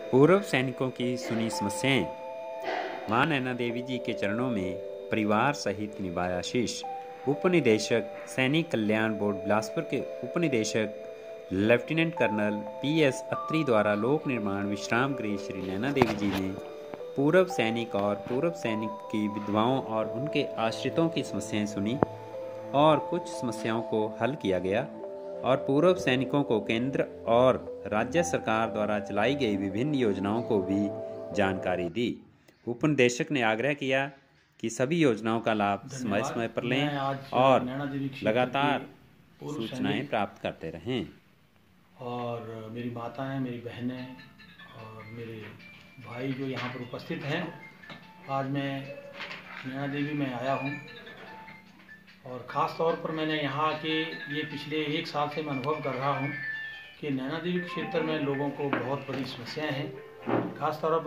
पूर्व सैनिकों की सुनी समस्याएं। मां नैना देवी जी के चरणों में परिवार सहित निभाया शीश। उपनिदेशक सैनिक कल्याण बोर्ड बिलासपुर के उपनिदेशक लेफ्टिनेंट कर्नल PS अत्री द्वारा लोक निर्माण विश्राम गृह श्री नैना देवी जी में पूर्व सैनिक और पूर्व सैनिक की विधवाओं और उनके आश्रितों की समस्याएं सुनी और कुछ समस्याओं को हल किया गया और पूर्व सैनिकों को केंद्र और राज्य सरकार द्वारा चलाई गई विभिन्न योजनाओं को भी जानकारी दी। उपनिदेशक ने आग्रह किया कि सभी योजनाओं का लाभ समय समय पर लें और लगातार सूचनाएं प्राप्त करते रहें। और मेरी माताएं, मेरी बहनें और मेरे भाई जो यहाँ पर उपस्थित हैं, आज मैं नैना देवी में आया हूँ और ख़ास तौर पर मैंने यहाँ के ये पिछले 1 साल से मैं अनुभव कर रहा हूँ कि नैना देवी के क्षेत्र में लोगों को बहुत बड़ी समस्याएं हैं। ख़ास तौर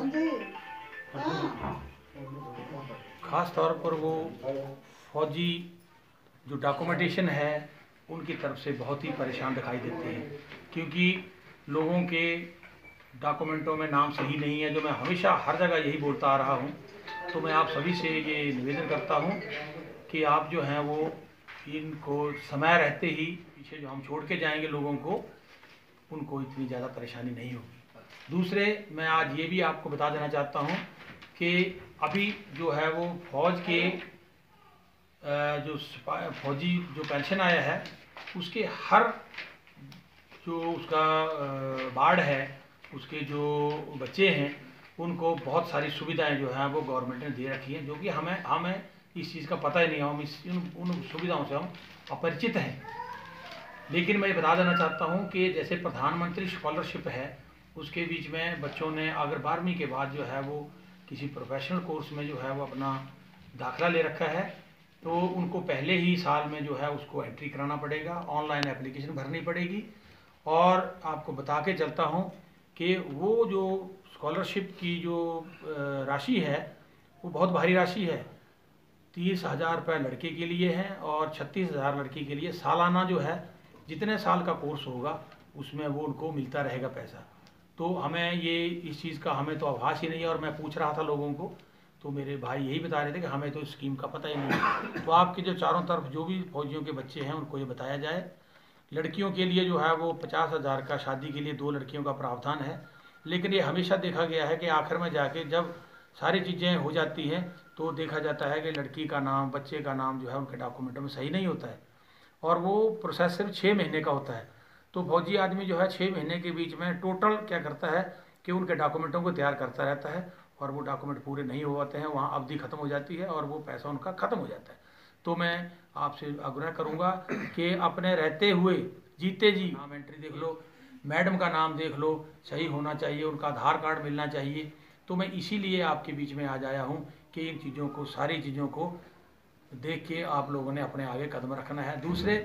पर वो फौजी जो डॉक्यूमेंटेशन है उनकी तरफ से बहुत ही परेशान दिखाई देते हैं, क्योंकि लोगों के डॉक्यूमेंटों में नाम सही नहीं है। जो मैं हमेशा हर जगह यही बोलता आ रहा हूँ, तो मैं आप सभी से ये निवेदन करता हूँ कि आप जो हैं वो इनको समय रहते ही पीछे जो हम छोड़ के जाएंगे लोगों को, उनको इतनी ज़्यादा परेशानी नहीं होगी। दूसरे, मैं आज ये भी आपको बता देना चाहता हूँ कि अभी जो है वो फौज के जो फौजी जो पेंशन आया है उसके हर जो उसका वार्ड है, उसके जो बच्चे हैं, उनको बहुत सारी सुविधाएं जो हैं वो गवर्नमेंट ने दे रखी हैं, जो कि हमें इस चीज़ का पता ही नहीं है। हम उन सुविधाओं से हम अपरिचित हैं। लेकिन मैं ये बता देना चाहता हूँ कि जैसे प्रधानमंत्री स्कॉलरशिप है, उसके बीच में बच्चों ने अगर 12वीं के बाद जो है वो किसी प्रोफेशनल कोर्स में जो है वो अपना दाखिला ले रखा है, तो उनको पहले ही साल में जो है उसको एंट्री कराना पड़ेगा, ऑनलाइन एप्लीकेशन भरनी पड़ेगी। और आपको बता के चलता हूँ कि वो जो स्कॉलरशिप की जो राशि है वो बहुत भारी राशि है। 30,000 रुपये लड़के के लिए है और 36,000 लड़की के लिए। सालाना जो है जितने साल का कोर्स होगा उसमें वो उनको मिलता रहेगा पैसा। तो हमें ये इस चीज़ का हमें तो आभास ही नहीं है। और मैं पूछ रहा था लोगों को, तो मेरे भाई यही बता रहे थे कि हमें तो इस स्कीम का पता ही नहीं है। तो आपके जो चारों तरफ जो भी फौजियों के बच्चे हैं उनको ये बताया जाए। लड़कियों के लिए जो है वो 50,000 का शादी के लिए 2 लड़कियों का प्रावधान है। लेकिन ये हमेशा देखा गया है कि आखिर में जाके जब सारी चीज़ें हो जाती हैं तो देखा जाता है कि लड़की का नाम, बच्चे का नाम जो है उनके डॉक्यूमेंटों में सही नहीं होता है और वो प्रोसेस सिर्फ 6 महीने का होता है। तो फौजी आदमी जो है 6 महीने के बीच में टोटल क्या करता है कि उनके डॉक्यूमेंटों को तैयार करता रहता है और वो डॉक्यूमेंट पूरे नहीं हो पाते हैं, वहाँ अवधि खत्म हो जाती है और वो पैसा उनका खत्म हो जाता है। तो मैं आपसे आग्रह करूँगा कि अपने रहते हुए जीते जी नाम एंट्री देख लो, मैडम का नाम देख लो, सही होना चाहिए, उनका आधार कार्ड मिलना चाहिए। तो मैं इसीलिए आपके बीच में आज आया हूँ कि इन चीज़ों को, सारी चीज़ों को देख के आप लोगों ने अपने आगे कदम रखना है। दूसरे,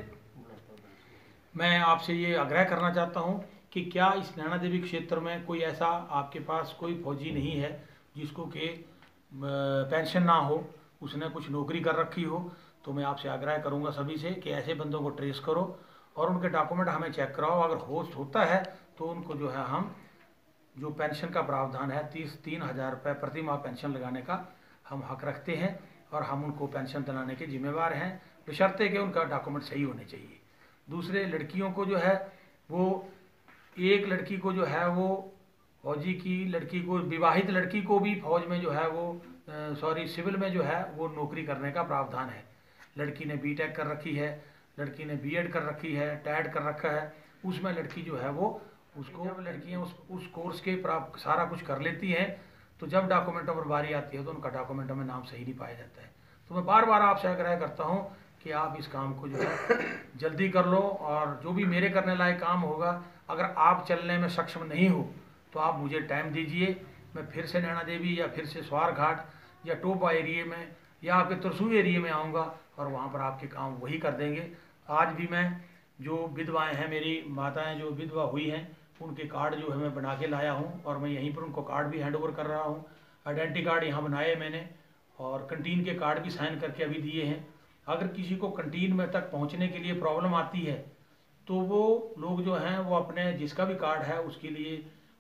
मैं आपसे ये आग्रह करना चाहता हूँ कि क्या इस नैना देवी क्षेत्र में कोई ऐसा आपके पास कोई फौजी नहीं है जिसको कि पेंशन ना हो, उसने कुछ नौकरी कर रखी हो। तो मैं आपसे आग्रह करूँगा सभी से कि ऐसे बंदों को ट्रेस करो और उनके डॉक्यूमेंट हमें चेक कराओ। अगर होता है तो उनको जो है हम जो पेंशन का प्रावधान है 3,000 रुपये प्रति माह पेंशन लगाने का हम हक रखते हैं और हम उनको पेंशन दिलाने के जिम्मेवार हैं, बशर्ते कि उनका डॉक्यूमेंट सही होने चाहिए। दूसरे, लड़कियों को जो है वो एक लड़की को जो है वो फौजी की लड़की को, विवाहित लड़की को भी फौज में जो है वो सिविल में जो है वो नौकरी करने का प्रावधान है। लड़की ने BTech कर रखी है, लड़की ने B.Ed कर रखी है, TED कर रखा है, उसमें लड़की जो है वो उसको, जब लड़कियाँ उस कोर्स के सारा कुछ कर लेती हैं तो जब डॉक्यूमेंटों पर बारी आती है तो उनका डॉक्यूमेंटों में नाम सही नहीं पाया जाता है। तो मैं बार बार आपसे आग्रह करता हूँ कि आप इस काम को जो है जल्दी कर लो और जो भी मेरे करने लायक काम होगा, अगर आप चलने में सक्षम नहीं हो तो आप मुझे टाइम दीजिए। मैं फिर से नैना देवी या फिर से स्वार घाट या टोपा एरिए में या आपके तरसू एरिए में आऊँगा और वहाँ पर आपके काम वही कर देंगे। आज भी मैं जो विधवाएँ हैं, मेरी माताएँ जो विधवा हुई हैं, उनके कार्ड जो है मैं बना के लाया हूँ और मैं यहीं पर उनको कार्ड भी हैंड ओवर कर रहा हूँ। आइडेंटिटी कार्ड यहाँ बनाए मैंने और कंटीन के कार्ड भी साइन करके अभी दिए हैं। अगर किसी को कंटीन में तक पहुँचने के लिए प्रॉब्लम आती है तो वो लोग जो हैं वो अपने जिसका भी कार्ड है उसके लिए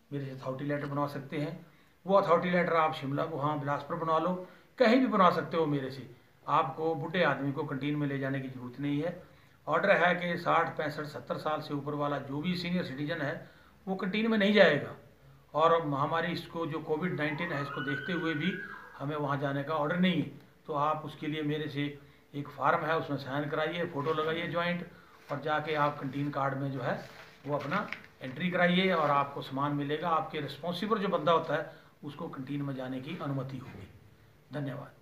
मेरे से अथॉरिटी लेटर बनवा सकते हैं। वो अथॉरिटी लेटर आप शिमला वहाँ बिलासपुर बनवा लो, कहीं भी बनवा सकते हो मेरे से। आपको बूढ़े आदमी को कैंटीन में ले जाने की ज़रूरत नहीं है। ऑर्डर है कि 60, 65, 70 साल से ऊपर वाला जो भी सीनियर सिटीजन है वो कैंटीन में नहीं जाएगा। और महामारी इसको जो कोविड-19 है इसको देखते हुए भी हमें वहाँ जाने का ऑर्डर नहीं है। तो आप उसके लिए मेरे से एक फार्म है, उसमें साइन कराइए, फ़ोटो लगाइए ज्वाइंट, और जाके आप कैंटीन कार्ड में जो है वो अपना एंट्री कराइए और आपको सामान मिलेगा। आपके रिस्पॉन्सिबल जो बंदा होता है उसको कैंटीन में जाने की अनुमति होगी। धन्यवाद।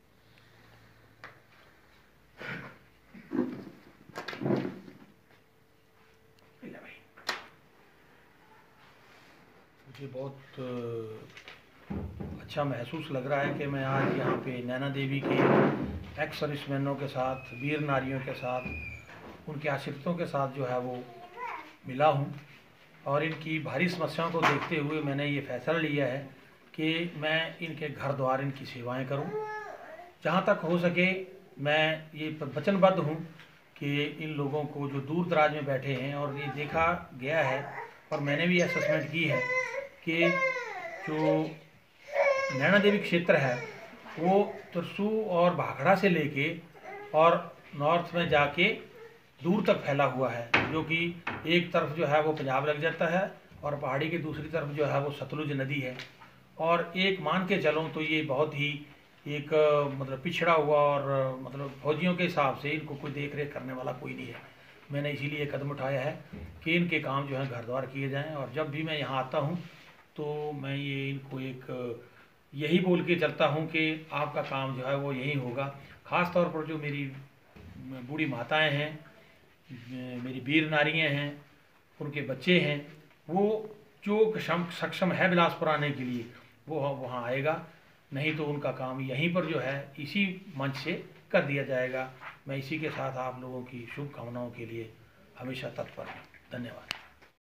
मुझे बहुत अच्छा महसूस लग रहा है कि मैं आज यहाँ पे नैना देवी के एक्स सर्विसमैनों के साथ, वीर नारियों के साथ, उनके आश्रितों के साथ जो है वो मिला हूँ। और इनकी भारी समस्याओं को देखते हुए मैंने ये फैसला लिया है कि मैं इनके घर द्वार इनकी सेवाएं करूं। जहां तक हो सके मैं ये वचनबद्ध हूं कि इन लोगों को जो दूर दराज में बैठे हैं, और ये देखा गया है और मैंने भी असेसमेंट की है कि जो नैना देवी क्षेत्र है वो त्रिशू और भाखड़ा से लेके और नॉर्थ में जाके दूर तक फैला हुआ है, जो कि एक तरफ जो है वो पंजाब लग जाता है और पहाड़ी की दूसरी तरफ जो है वो सतलुज नदी है। और एक मान के चलूँ तो ये बहुत ही एक मतलब पिछड़ा हुआ और मतलब फौजियों के हिसाब से इनको कोई देख रेख करने वाला कोई नहीं है। मैंने इसीलिए कदम उठाया है कि इनके काम जो है घर द्वार किए जाएँ। और जब भी मैं यहाँ आता हूँ तो मैं ये इनको एक यही बोल के चलता हूँ कि आपका काम जो है वो यही होगा। ख़ास तौर पर जो मेरी बूढ़ी माताएँ हैं, मेरी वीर नारियाँ हैं, उनके बच्चे हैं, वो जो सक्षम है बिलासपुर आने के लिए वो वहाँ आएगा, नहीं तो उनका काम यहीं पर जो है इसी मंच से कर दिया जाएगा। मैं इसी के साथ आप लोगों की शुभकामनाओं के लिए हमेशा तत्पर हूँ। धन्यवाद।